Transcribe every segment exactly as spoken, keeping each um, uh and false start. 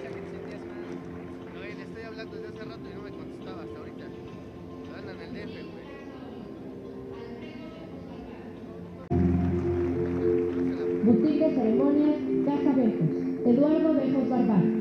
No, le estoy hablando desde hace rato y no me contestaba hasta ahorita. Anda en el D F, güey. Boutique de ceremonias, Casa Bejos, Eduardo Bejos Barbar.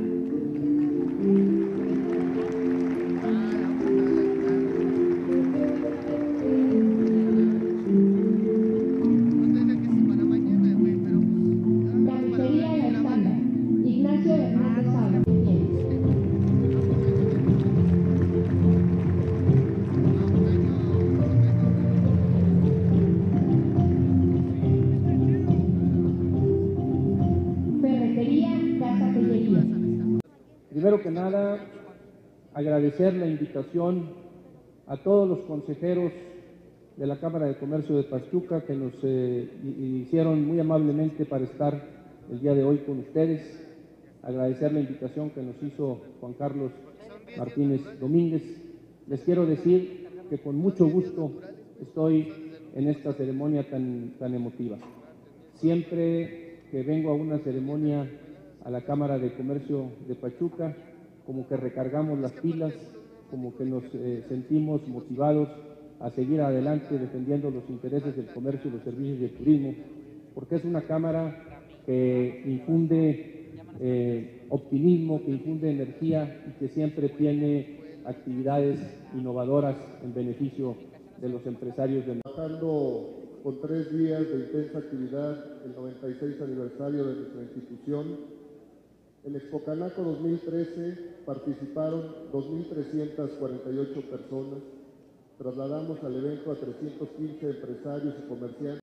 Primero que nada, agradecer la invitación a todos los consejeros de la Cámara de Comercio de Pachuca que nos eh, hicieron muy amablemente para estar el día de hoy con ustedes. Agradecer la invitación que nos hizo Juan Carlos Martínez Domínguez. Les quiero decir que con mucho gusto estoy en esta ceremonia tan, tan emotiva. Siempre que vengo a una ceremonia a la Cámara de Comercio de Pachuca, como que recargamos las pilas, como que nos eh, sentimos motivados a seguir adelante defendiendo los intereses del comercio, los servicios y el turismo, porque es una Cámara que infunde eh, optimismo, que infunde energía y que siempre tiene actividades innovadoras en beneficio de los empresarios del Trabajando con tres días de intensa actividad, el noventa y seis aniversario de nuestra institución. En Expocanaco dos mil trece participaron dos mil trescientas cuarenta y ocho personas. Trasladamos al evento a trescientos quince empresarios y comerciantes.